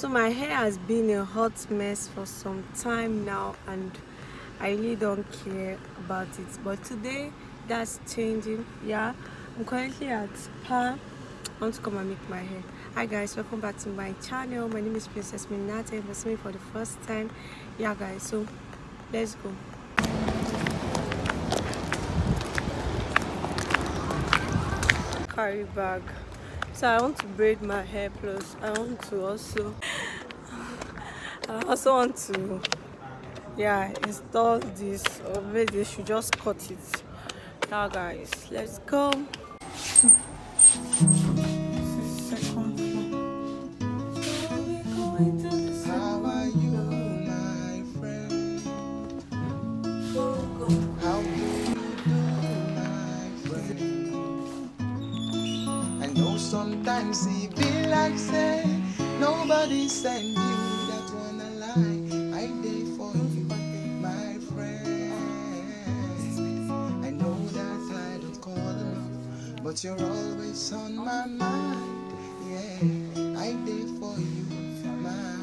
So my hair has been a hot mess for some time now, and I really don't care about it. But today that's changing. Yeah, I'm currently at spa. I want to come and make my hair. Hi guys, welcome back to my channel. My name is Princess Minata. If you're seeing me for the first time, yeah guys, so let's go. Carry bag. So I want to braid my hair, plus I also want to install this, or maybe they should just cut it. Now guys, let's go. This is second floor. So we're going to the second. How are you, my friend? How do you do, my friend? I know sometimes it be like say nobody send you that wanna lie. I did for you, my friend. I know that I don't call enough, but you're always on my mind. Yeah, I did for you, my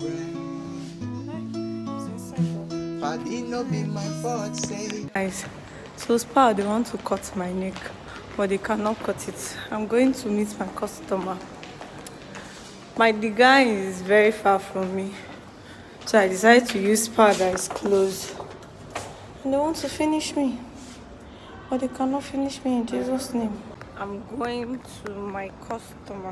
friend. But it no be my fault, say. Guys, so Spa, they want to cut my neck, but they cannot cut it. I'm going to meet my customer. The guy is very far from me, so I decided to use Spa that is close. And they want to finish me, but they cannot finish me in Jesus' name. I'm going to my customer.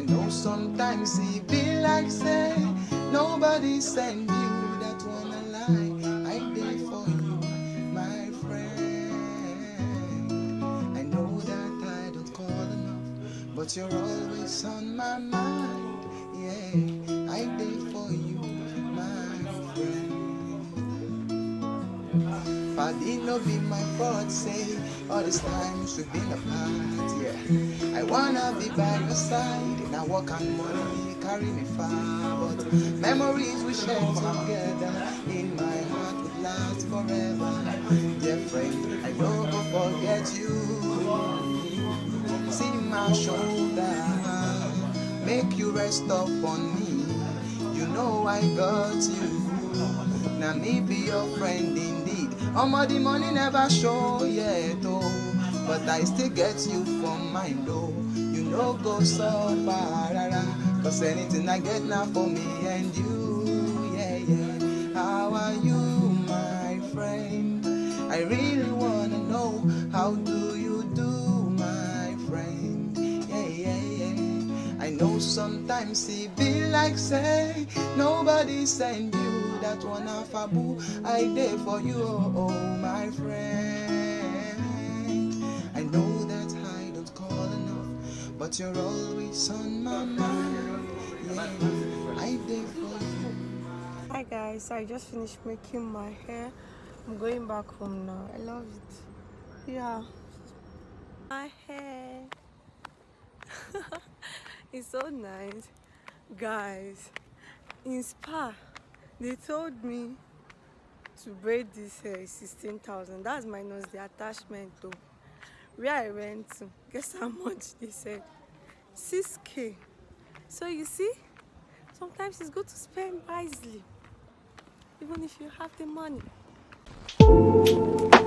know sometimes it be like say nobody send you that wanna lie. I did for you, my friend. I know that I don't call enough, but you're always on my mind. Yeah, I did for you, my friend. Paddy no be my fault, say all this time should be apart. Yeah, I wanna be by your side, and I walk on money carry me far, but memories we share together in my heart would last forever. Dear friend, I don't go forget you. See my shoulder, make you rest up on me. You know I got you. Now me be your friend indeed. The money never show yet, oh, but I still get you from mine, though. You know go so far, cause anything I get now for me and you, yeah, yeah. How are you, my friend? I really wanna know, how do you do, my friend? Yeah, yeah, yeah. I know sometimes it be like say nobody send you that one half a boo. I did for you, oh, my friend. I know that I don't call enough, but you're always on my mind. Yeah, I did for you. Hi guys, I just finished making my hair. I'm going back home now. I love it. Yeah, my hair. It's so nice. Guys, in Spa, they told me to braid this hair is 16,000. That's minus the attachment though. Where I went to, guess how much they said? 6K. So you see, sometimes it's good to spend wisely, even if you have the money.